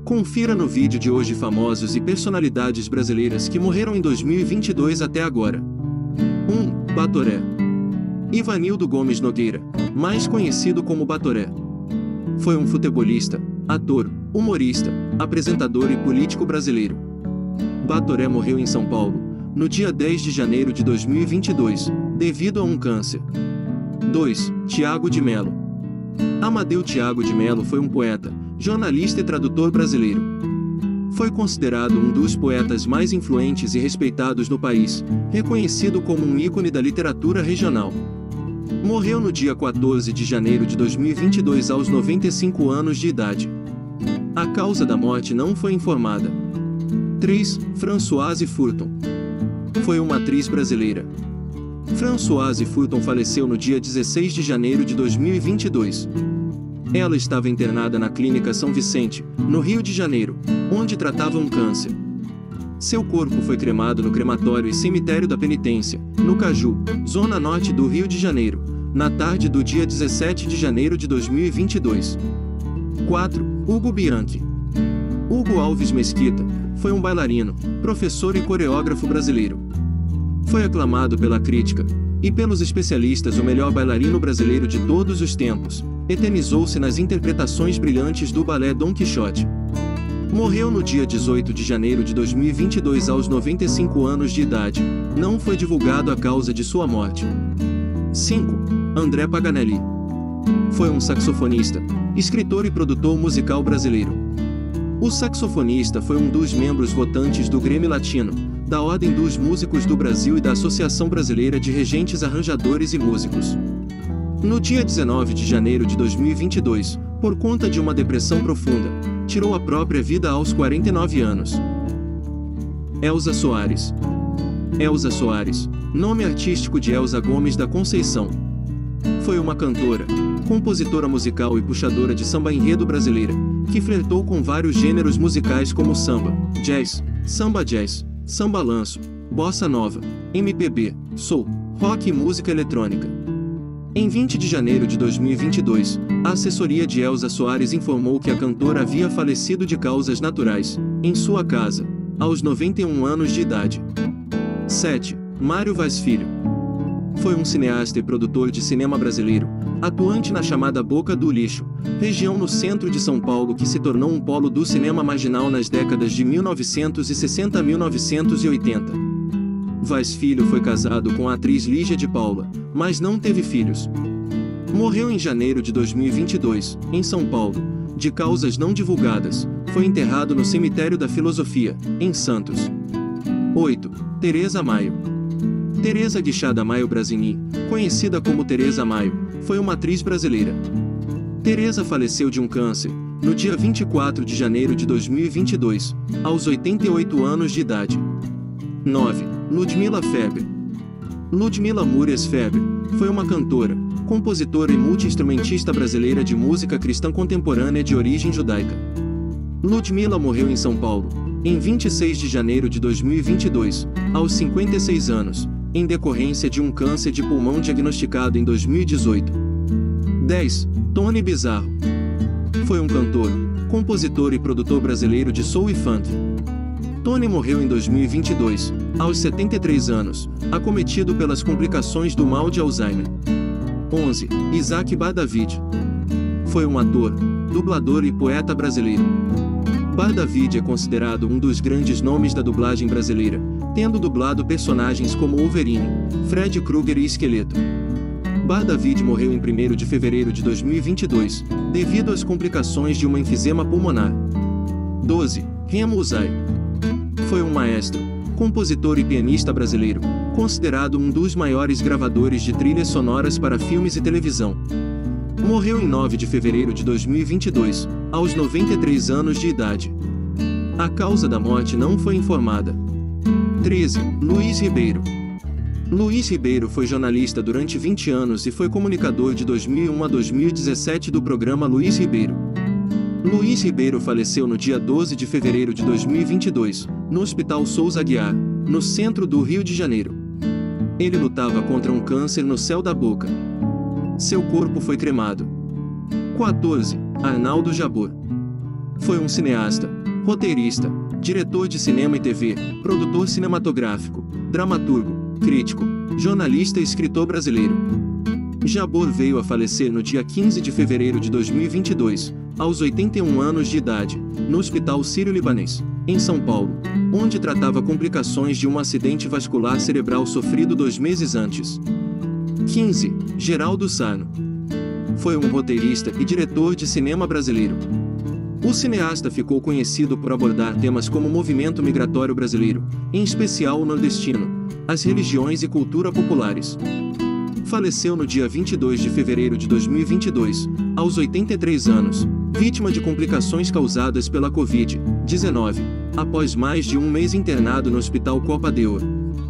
Confira no vídeo de hoje famosos e personalidades brasileiras que morreram em 2022 até agora. 1. Batoré. Ivanildo Gomes Nogueira, mais conhecido como Batoré. Foi um futebolista, ator, humorista, apresentador e político brasileiro. Batoré morreu em São Paulo, no dia 10 de janeiro de 2022, devido a um câncer. 2. Tiago de Mello. Amadeu Tiago de Mello foi um poeta, jornalista e tradutor brasileiro. Foi considerado um dos poetas mais influentes e respeitados no país, reconhecido como um ícone da literatura regional. Morreu no dia 14 de janeiro de 2022 aos 95 anos de idade. A causa da morte não foi informada. 3. Françoise Furton. Foi uma atriz brasileira. Françoise Furton faleceu no dia 16 de janeiro de 2022. Ela estava internada na Clínica São Vicente, no Rio de Janeiro, onde tratava um câncer. Seu corpo foi cremado no crematório e cemitério da Penitência, no Caju, zona norte do Rio de Janeiro, na tarde do dia 17 de janeiro de 2022. 4. Hugo Bianchi. Hugo Alves Mesquita foi um bailarino, professor e coreógrafo brasileiro. Foi aclamado pela crítica e pelos especialistas o melhor bailarino brasileiro de todos os tempos. Eternizou-se nas interpretações brilhantes do balé Dom Quixote. Morreu no dia 18 de janeiro de 2022 aos 95 anos de idade. Não foi divulgado a causa de sua morte. 5. André Paganelli. Foi um saxofonista, escritor e produtor musical brasileiro. O saxofonista foi um dos membros votantes do Grêmio Latino, da Ordem dos Músicos do Brasil e da Associação Brasileira de Regentes Arranjadores e Músicos. No dia 19 de janeiro de 2022, por conta de uma depressão profunda, tirou a própria vida aos 49 anos. Elza Soares. Elza Soares, nome artístico de Elza Gomes da Conceição. Foi uma cantora, compositora musical e puxadora de samba-enredo brasileira, que flertou com vários gêneros musicais como samba, jazz, samba lanço, bossa nova, MPB, soul, rock e música eletrônica. Em 20 de janeiro de 2022, a assessoria de Elza Soares informou que a cantora havia falecido de causas naturais, em sua casa, aos 91 anos de idade. 7. Mário Vaz Filho. Foi um cineasta e produtor de cinema brasileiro, atuante na chamada Boca do Lixo, região no centro de São Paulo que se tornou um polo do cinema marginal nas décadas de 1960 a 1980. Vaz Filho foi casado com a atriz Lígia de Paula, mas não teve filhos. Morreu em janeiro de 2022, em São Paulo, de causas não divulgadas. Foi enterrado no Cemitério da Filosofia, em Santos. 8. Teresa Maio. Teresa Guixada Maio Brasini, conhecida como Teresa Maio, foi uma atriz brasileira. Teresa faleceu de um câncer, no dia 24 de janeiro de 2022, aos 88 anos de idade. 9. Ludmila Feber. Ludmila Murias Feber foi uma cantora, compositora e multi-instrumentista brasileira de música cristã contemporânea de origem judaica. Ludmila morreu em São Paulo, em 26 de janeiro de 2022, aos 56 anos, em decorrência de um câncer de pulmão diagnosticado em 2018. 10. Tony Bizarro. Foi um cantor, compositor e produtor brasileiro de soul e funk. Tony morreu em 2022, aos 73 anos, acometido pelas complicações do mal de Alzheimer. 11. Isaac Bar David. Foi um ator, dublador e poeta brasileiro. Bar David é considerado um dos grandes nomes da dublagem brasileira, tendo dublado personagens como Wolverine, Fred Krueger e Esqueleto. Bar David morreu em 1º de fevereiro de 2022, devido às complicações de uma enfisema pulmonar. 12. Remo Uzai. Foi um maestro, compositor e pianista brasileiro, considerado um dos maiores gravadores de trilhas sonoras para filmes e televisão. Morreu em 9 de fevereiro de 2022, aos 93 anos de idade. A causa da morte não foi informada. 13. Luiz Ribeiro. Luiz Ribeiro foi jornalista durante 20 anos e foi comunicador de 2001 a 2017 do programa Luiz Ribeiro. Luiz Ribeiro faleceu no dia 12 de fevereiro de 2022, no Hospital Souza Aguiar, no centro do Rio de Janeiro. Ele lutava contra um câncer no céu da boca. Seu corpo foi cremado. 14. Arnaldo Jabor. Foi um cineasta, roteirista, diretor de cinema e TV, produtor cinematográfico, dramaturgo, crítico, jornalista e escritor brasileiro. Jabor veio a falecer no dia 15 de fevereiro de 2022, aos 81 anos de idade, no Hospital Sírio-Libanês, em São Paulo, onde tratava complicações de um acidente vascular cerebral sofrido 2 meses antes. 15. Geraldo Sarno. Foi um roteirista e diretor de cinema brasileiro. O cineasta ficou conhecido por abordar temas como o movimento migratório brasileiro, em especial o nordestino, as religiões e cultura populares. Faleceu no dia 22 de fevereiro de 2022, aos 83 anos, vítima de complicações causadas pela Covid-19, após mais de um mês internado no Hospital Copa de Ouro.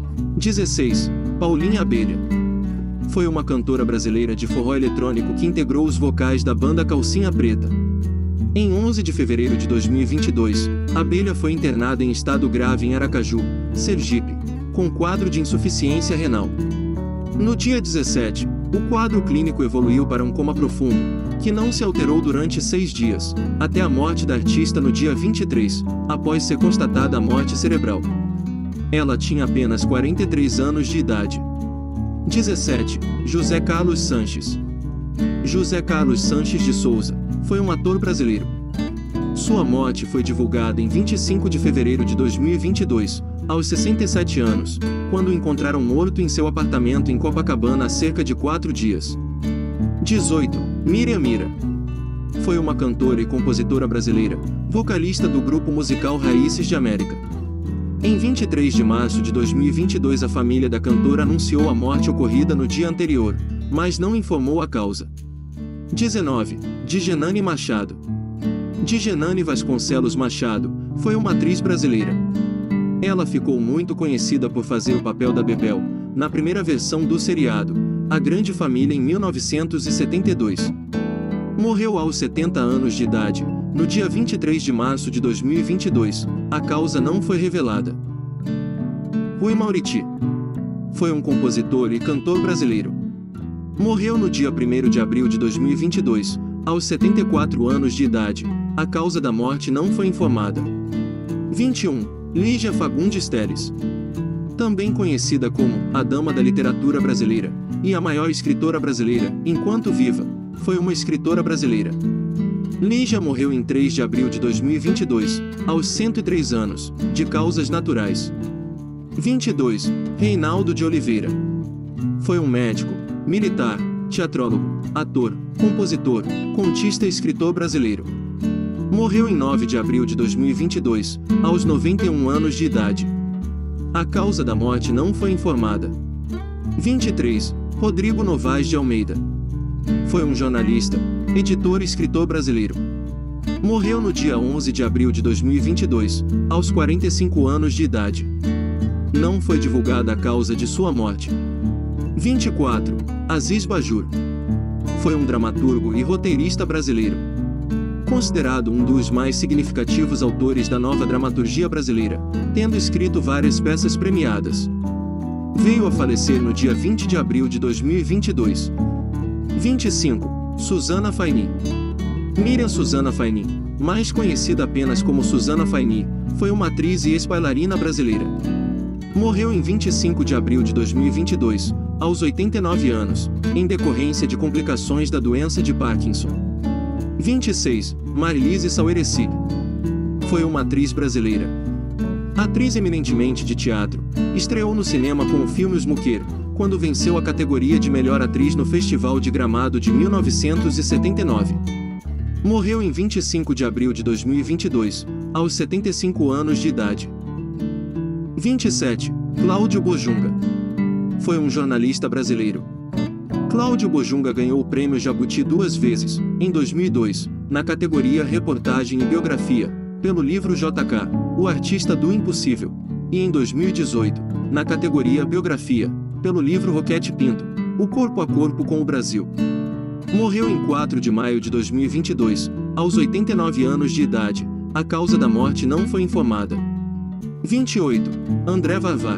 16. Paulinha Abelha. Foi uma cantora brasileira de forró eletrônico que integrou os vocais da banda Calcinha Preta. Em 11 de fevereiro de 2022, Abelha foi internada em estado grave em Aracaju, Sergipe, com quadro de insuficiência renal. No dia 17, o quadro clínico evoluiu para um coma profundo, que não se alterou durante 6 dias, até a morte da artista no dia 23, após ser constatada a morte cerebral. Ela tinha apenas 43 anos de idade. 17. José Carlos Sanches. José Carlos Sanches de Souza foi um ator brasileiro. Sua morte foi divulgada em 25 de fevereiro de 2022, aos 67 anos, quando o encontraram morto em seu apartamento em Copacabana há cerca de 4 dias. 18. Miriam Mira. Foi uma cantora e compositora brasileira, vocalista do grupo musical Raízes de América. Em 23 de março de 2022, a família da cantora anunciou a morte ocorrida no dia anterior, mas não informou a causa. 19. Djanane Machado. Djanane Vasconcelos Machado foi uma atriz brasileira. Ela ficou muito conhecida por fazer o papel da Bebel, na primeira versão do seriado A Grande Família em 1972. Morreu aos 70 anos de idade, no dia 23 de março de 2022, a causa não foi revelada. Rui Mauriti. Foi um compositor e cantor brasileiro. Morreu no dia 1º de abril de 2022, aos 74 anos de idade, a causa da morte não foi informada. 21. Lígia Fagundes Telles. Também conhecida como a Dama da Literatura Brasileira, e a maior escritora brasileira, enquanto viva, foi uma escritora brasileira. Lígia morreu em 3 de abril de 2022, aos 103 anos, de causas naturais. 22. Reinaldo de Oliveira. Foi um médico, militar, teatrólogo, ator, compositor, contista e escritor brasileiro. Morreu em 9 de abril de 2022, aos 91 anos de idade. A causa da morte não foi informada. 23. Rodrigo Novaes de Almeida. Foi um jornalista, editor e escritor brasileiro. Morreu no dia 11 de abril de 2022, aos 45 anos de idade. Não foi divulgada a causa de sua morte. 24. Aziz Bajur. Foi um dramaturgo e roteirista brasileiro. Considerado um dos mais significativos autores da nova dramaturgia brasileira, tendo escrito várias peças premiadas. Veio a falecer no dia 20 de abril de 2022. 25. Suzana Faini. Miriam Suzana Faini, mais conhecida apenas como Suzana Faini, foi uma atriz e ex-bailarina brasileira. Morreu em 25 de abril de 2022, aos 89 anos, em decorrência de complicações da doença de Parkinson. 26. Marlise Saueressig. Foi uma atriz brasileira. Atriz eminentemente de teatro, estreou no cinema com o filme Os Muquer, quando venceu a categoria de melhor atriz no Festival de Gramado de 1979. Morreu em 25 de abril de 2022, aos 75 anos de idade. 27. Cláudio Bojunga. Foi um jornalista brasileiro. Cláudio Bojunga ganhou o Prêmio Jabuti 2 vezes, em 2002, na categoria Reportagem e Biografia, pelo livro JK, O Artista do Impossível, e em 2018, na categoria Biografia, pelo livro Roquete Pinto, O Corpo a Corpo com o Brasil. Morreu em 4 de maio de 2022, aos 89 anos de idade, a causa da morte não foi informada. 28. André Varvar.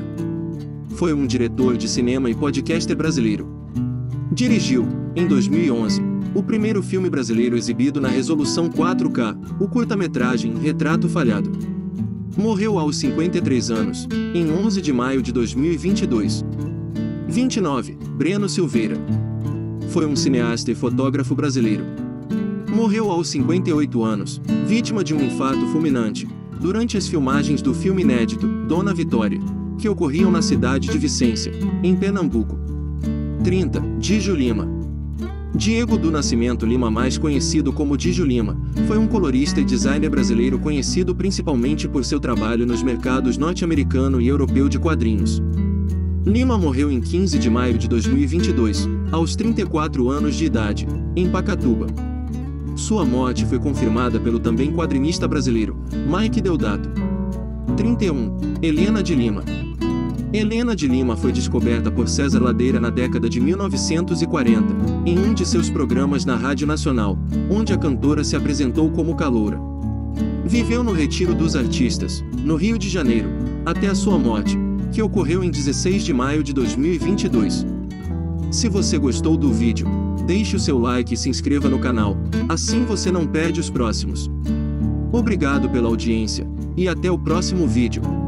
Foi um diretor de cinema e podcaster brasileiro. Dirigiu, em 2011, O primeiro filme brasileiro exibido na resolução 4K, o curta-metragem Retrato Falhado. Morreu aos 53 anos, em 11 de maio de 2022. 29. Breno Silveira. Foi um cineasta e fotógrafo brasileiro. Morreu aos 58 anos, vítima de um infarto fulminante, durante as filmagens do filme inédito, Dona Vitória, que ocorriam na cidade de Vicência, em Pernambuco. 30. Dijo Lima. Diego do Nascimento Lima, mais conhecido como Dijo Lima, foi um colorista e designer brasileiro conhecido principalmente por seu trabalho nos mercados norte-americano e europeu de quadrinhos. Lima morreu em 15 de maio de 2022, aos 34 anos de idade, em Pacatuba. Sua morte foi confirmada pelo também quadrinista brasileiro, Mike Deodato. 31. Helena de Lima. Helena de Lima foi descoberta por César Ladeira na década de 1940, em um de seus programas na Rádio Nacional, onde a cantora se apresentou como caloura. Viveu no Retiro dos Artistas, no Rio de Janeiro, até a sua morte, que ocorreu em 16 de maio de 2022. Se você gostou do vídeo, deixe o seu like e se inscreva no canal, assim você não perde os próximos. Obrigado pela audiência, e até o próximo vídeo.